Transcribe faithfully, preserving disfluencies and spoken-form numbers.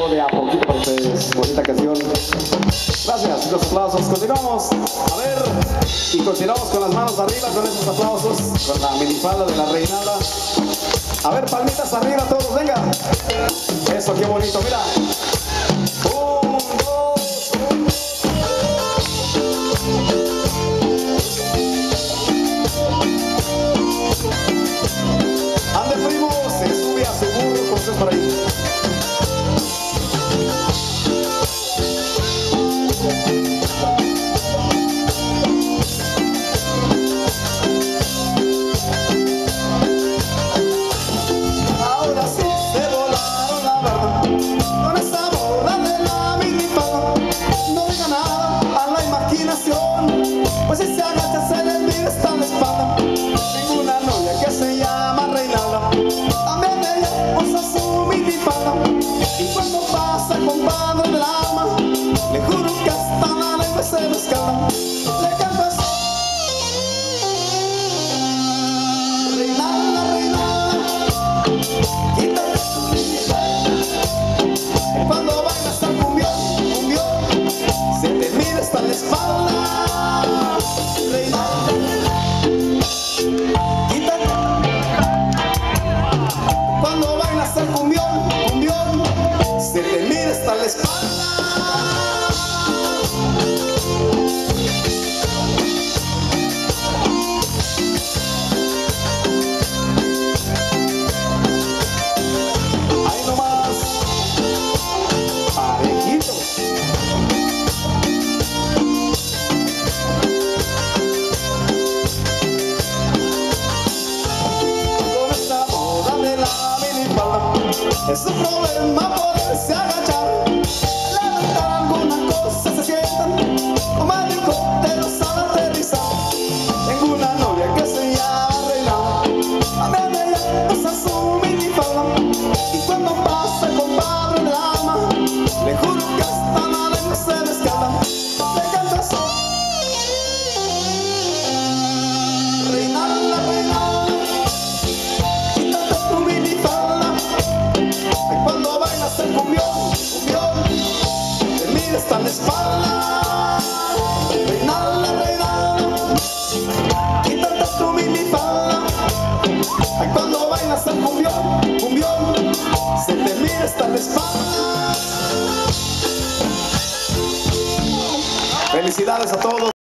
algo de a poquito para ustedes. Bonita canción. Gracias, los aplausos. Continuamos. A ver, y continuamos con las manos arriba con esos aplausos, con la minifalda de la reinada. A ver, palmitas arriba todos, venga. Eso, qué bonito, mira. Un, dos, un. Ande, primo, se sube a su burro, como es por ahí. Ahora sí se volaron la verdad con esa bola de la minifalda. No diga nada a la imaginación, pues si se agacha se les mira hasta la espalda. Tengo una novia que se llama Reinalda, también ella usa su minifalda, y cuando pasa compadre del alma, le juro que hasta la lengua se le escalda. Le canto así: Reinalda, Reinalda, quítate tu minifalda, y cuando bailas al cumbión, cumbión, se te mira hasta la espalda. Reinalda, quítate. Cuando bailas al cumbión, cumbión, se te mira hasta la espalda. Ahí nomás, parejitos. Con esta moda de la minifalda es un problema poderse agachar. Levantar alguna cosa se sientan como helicópteros al aterrizar. Tengo una novia que se llama Reinalda, también ella usa su minifalda, y cuando pasa compadre del alma, le juro que hasta la lengua se le escalda. Le canto así: Reinalda, Reinalda, quítate tu minifalda, y cuando bailas el cumbión, cumbión, te mira hasta la espalda. Reinalda, Reinalda, quítate tu minifalda, y cuando bailas el cumbión, cumbión, se te mira hasta la espalda. Felicidades a todos.